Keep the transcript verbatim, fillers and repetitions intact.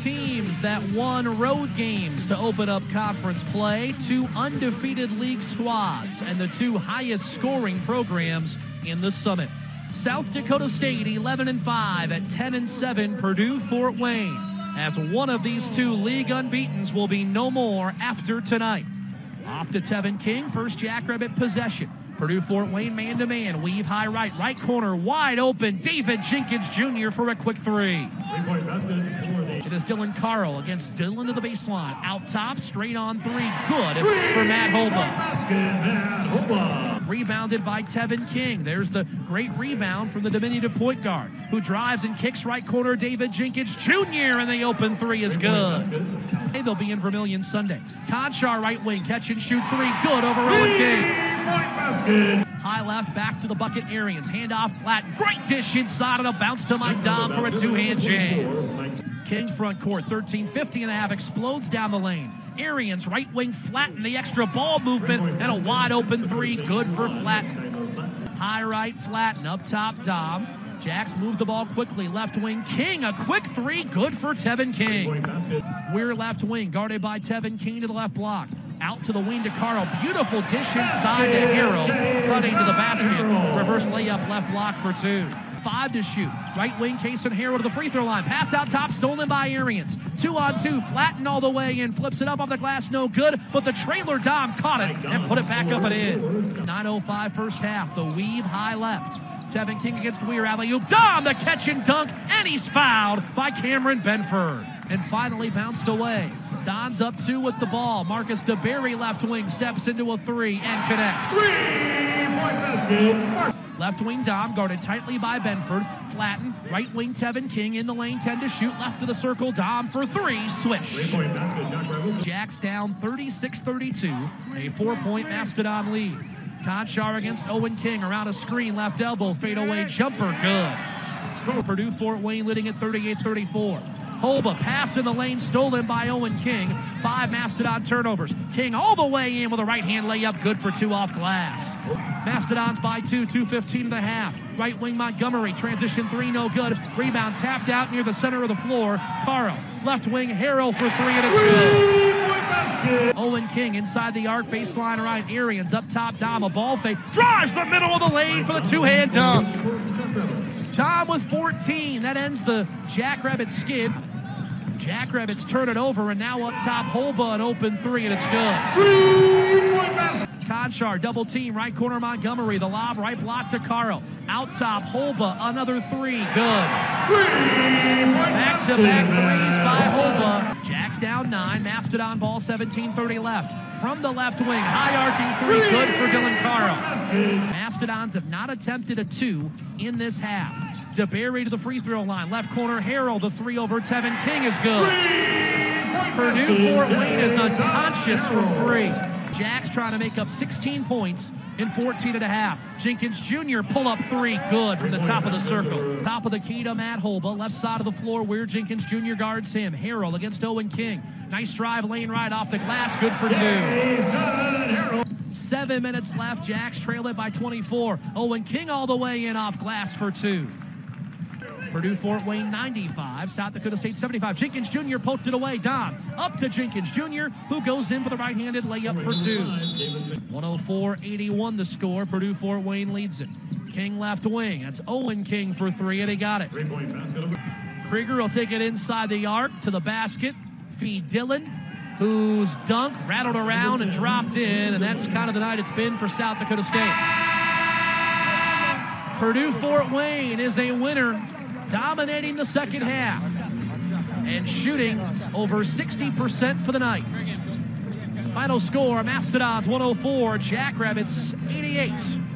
teams that won road games to open up conference play, two undefeated league squads, and the two highest scoring programs in the Summit. South Dakota State eleven and five at ten and seven, Purdue Fort Wayne, as one of these two league unbeatens will be no more after tonight. Off to Tevin King, first Jackrabbit possession. Purdue Fort Wayne man-to-man, weave high right, right corner, wide open, David Jenkins Junior for a quick three. It is Dylan Carl against Dylan to the baseline. Out top, straight on three, good for Matt Holba. Rebounded by Tevin King. There's the great rebound from the diminutive point guard, who drives and kicks right corner, David Jenkins Junior, and the open three is good. Hey, they'll be in Vermilion Sunday. Conchar right wing, catch and shoot three, good over Owen King. High left, back to the bucket, Arians. Handoff flat, great dish inside, and a bounce to Mike Dom for a two-hand jam. King front court, thirteen fifty and a half, explodes down the lane. Arians right wing, flatten the extra ball movement, and a wide open three, good for Flatten. High right, Flatten, up top, Dom. Jacks moved the ball quickly, left wing, King, a quick three, good for Tevin King. We're left wing, guarded by Tevin King to the left block. Out to the wing to Carl, beautiful dish inside to Harold, cutting to the basket. Reverse layup, left block for two. Five to shoot. Right wing, Kason Harold to the free throw line. Pass out top, stolen by Arians. Two on two, Flatten all the way in, flips it up off the glass, no good, but the trailer Dom caught it and put it back up and in. nine oh five first half, the weave high left. Tevin King against Weir, alley-oop. Dom, the catch and dunk, and he's fouled by Cameron Benford. And finally bounced away. Don's up two with the ball. Marcus DeBerry, left wing, steps into a three and connects. Three-point basket. Left wing Dom, guarded tightly by Benford. Flatten, right wing Tevin King in the lane, ten to shoot. Left of the circle, Dom for three, swish. Jacks down thirty-six thirty-two, a four-point Mastodon lead. Conchar against Owen King, around a screen, left elbow, fadeaway jumper, good. Purdue Fort Wayne leading at thirty-eight thirty-four. Holba, pass in the lane, stolen by Owen King. Five Mastodon turnovers. King all the way in with a right-hand layup, good for two off glass. Mastodons by two, two fifteen and a half. Right wing Montgomery, transition three, no good. Rebound tapped out near the center of the floor. Carl, left wing Harrell for three, and it's good. Owen King inside the arc, baseline right. Arians up top, Dom, a ball fake. Drives the middle of the lane for the two-hand dunk. Dom with fourteen. That ends the Jackrabbit skid. Jackrabbits turn it over, and now up top, Holba, an open three, and it's good. Conchar, double team, right corner Montgomery. The lob, right block to Carl. Out top, Holba, another three, good. Back-to-back threes by Holba. Jacks down nine, Mastodon ball, seventeen thirty left. From the left wing, high arcing three, good for Dylan Carl. Mastodons have not attempted a two in this half. DeBerry to the free throw line, left corner Harold, the three over Tevin King is good. Purdue Fort Wayne is unconscious from three. Jacks trying to make up sixteen points in fourteen and a half. Jenkins Junior pull up three, good from the top of the circle. Top of the key to Matt Holba, left side of the floor where Jenkins Junior guards him. Harold against Owen King. Nice drive, lane right off the glass, good for two. Seven minutes left, Jacks trail it by twenty-four. Owen King all the way in off glass for two. Purdue Fort Wayne ninety-five, South Dakota State seventy-five. Jenkins Junior poked it away. Dom up to Jenkins Junior, who goes in for the right-handed layup for two. one oh four eighty-one the score. Purdue Fort Wayne leads it. King left wing. That's Owen King for three, and he got it. Krieger will take it inside the arc to the basket. Feed Dylan, whose dunk rattled around and dropped in, and that's kind of the night it's been for South Dakota State. Purdue Fort Wayne is a winner, dominating the second half and shooting over sixty percent for the night. Final score, Mastodons one oh four, Jackrabbits eighty-eight.